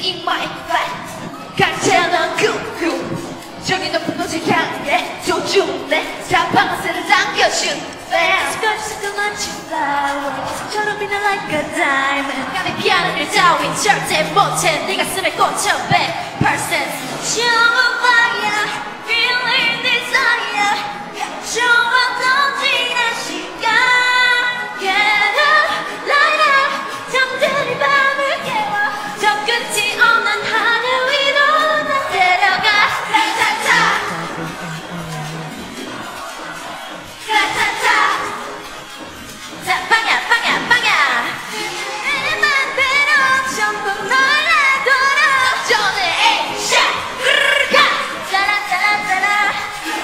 in my life 강찬한 쿵쿵 저기 높은 곳을 향해 조준해 자판세를 당겨준 스커지 그만치 flower 계속처럼 빛나 like a diamond 감히 피하는 일 따윈 절대 못해 네 가슴에 꽂혀 100% Show a fire feeling desire 좋아 던지는 시간 Get up, light up 잠들이 밤을 깨워 저 끝이 없는 하늘 위로 날 데려가 라타타 라타타 자 빵야 빵야 빵야 내 맘대로 전부 놀아둬라 전에 에이샷 가 따라따라따라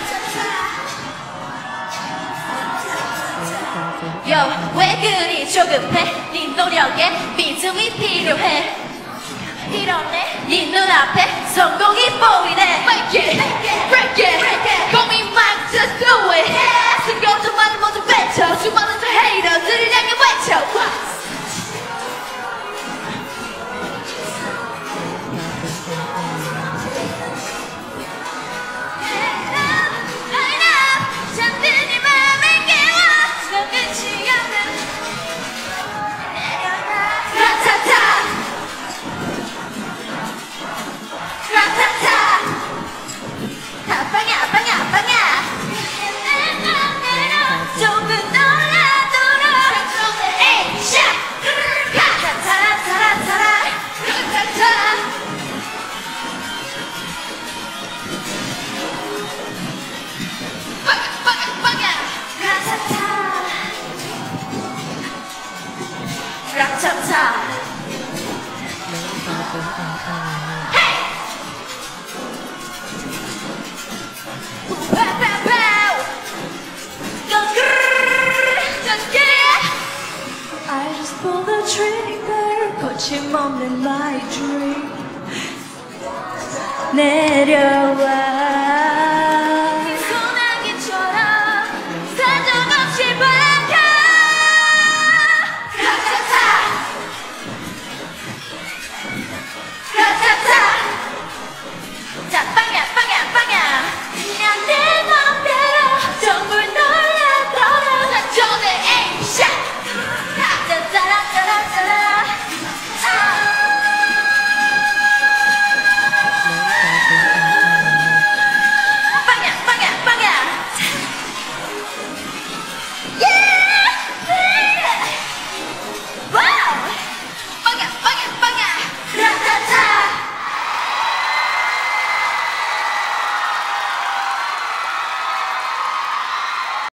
요, 왜 그리 조급해 네 노력에 믿음이 필요해 이러네 네 눈앞에 성공이 보이네 Make it, break it 고민 말고 just do it 숨겨둔 말을 모두 뱉어 수많은 저 헤이터들을 향해 외쳐 Light up 잠든 맘을 깨워 저 끝이 없는 내려가 라타타 라타타 빵야 빵야 빵야 내 맘대로 전부 놀아둬라 전에 에이샷 가 타라타라타라 라타타 빵야 라타타 라타타 I just pull the trigger 거침없는 my dream 내려와